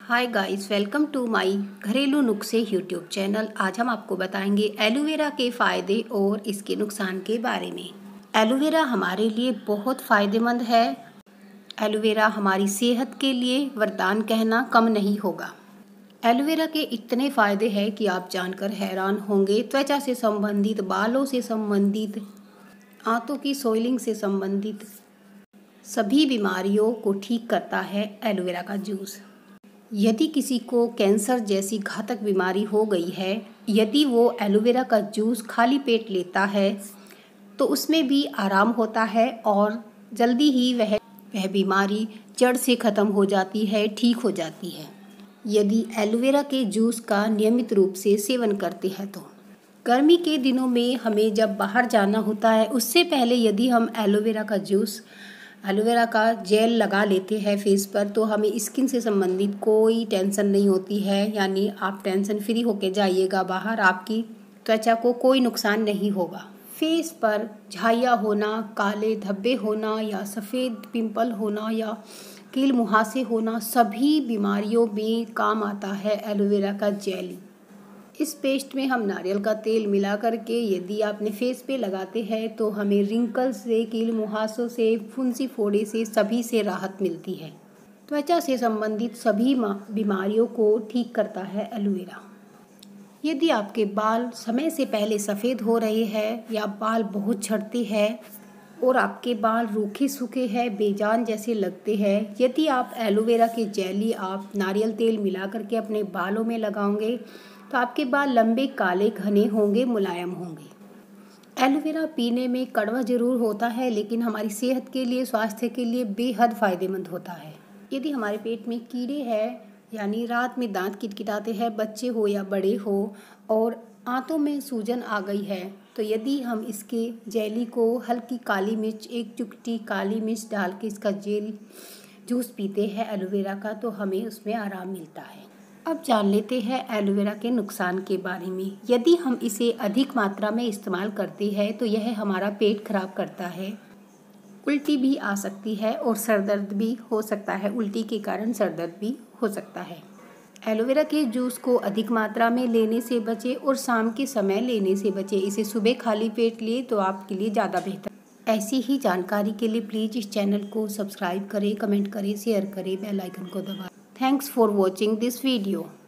Hi guys, welcome to my घरेलू नुस्खे YouTube channel. आज हम आपको बताएंगे एलोवेरा के फ़ायदे और इसके नुकसान के बारे में। एलोवेरा हमारे लिए बहुत फ़ायदेमंद है। एलोवेरा हमारी सेहत के लिए वरदान कहना कम नहीं होगा। एलोवेरा के इतने फ़ायदे हैं कि आप जानकर हैरान होंगे। त्वचा से संबंधित, बालों से संबंधित, आंतों की सोइलिंग से संबंधित सभी बीमारियों को ठीक करता है एलोवेरा का जूस। यदि किसी को कैंसर जैसी घातक बीमारी हो गई है, यदि वो एलोवेरा का जूस खाली पेट लेता है तो उसमें भी आराम होता है और जल्दी ही वह बीमारी जड़ से ख़त्म हो जाती है, ठीक हो जाती है यदि एलोवेरा के जूस का नियमित रूप से सेवन करते हैं तो। गर्मी के दिनों में हमें जब बाहर जाना होता है उससे पहले यदि हम एलोवेरा का जेल लगा लेते हैं फेस पर तो हमें स्किन से संबंधित कोई टेंशन नहीं होती है। यानी आप टेंशन फ्री होके जाइएगा बाहर, आपकी त्वचा को कोई नुकसान नहीं होगा। फेस पर झाइयाँ होना, काले धब्बे होना या सफ़ेद पिंपल होना या कील मुहासे होना, सभी बीमारियों में काम आता है एलोवेरा का जेल। इस पेस्ट में हम नारियल का तेल मिला करके यदि आपने फेस पे लगाते हैं तो हमें रिंकल्स से, कील मुहासों से, फुंसी फोड़े से, सभी से राहत मिलती है। त्वचा से संबंधित सभी बीमारियों को ठीक करता है एलोवेरा। यदि आपके बाल समय से पहले सफ़ेद हो रहे हैं या बाल बहुत झड़ते हैं और आपके बाल रूखे सूखे हैं, बेजान जैसे लगते हैं, यदि आप एलोवेरा के जेली आप नारियल तेल मिला करके अपने बालों में लगाओगे तो आपके बाल लंबे, काले, घने होंगे, मुलायम होंगे। एलोवेरा पीने में कड़वा ज़रूर होता है लेकिन हमारी सेहत के लिए, स्वास्थ्य के लिए बेहद फ़ायदेमंद होता है। यदि हमारे पेट में कीड़े हैं, यानी रात में दांत किटकिटाते हैं, बच्चे हो या बड़े हो, और आंतों में सूजन आ गई है, तो यदि हम इसके जेली को हल्की काली मिर्च, एक चुटकी काली मिर्च डाल के इसका जेल जूस पीते हैं एलोवेरा का, तो हमें उसमें आराम मिलता है। अब जान लेते हैं एलोवेरा के नुकसान के बारे में। यदि हम इसे अधिक मात्रा में इस्तेमाल करते हैं तो यह हमारा पेट खराब करता है, उल्टी भी आ सकती है और सर दर्द भी हो सकता है। उल्टी के कारण सर दर्द भी हो सकता है। एलोवेरा के जूस को अधिक मात्रा में लेने से बचें और शाम के समय लेने से बचें। इसे सुबह खाली पेट लिए तो आपके लिए ज़्यादा बेहतर। ऐसी ही जानकारी के लिए प्लीज़ इस चैनल को सब्सक्राइब करें, कमेंट करें, शेयर करें, बेल आइकन को दबाएं। Thanks for watching this video.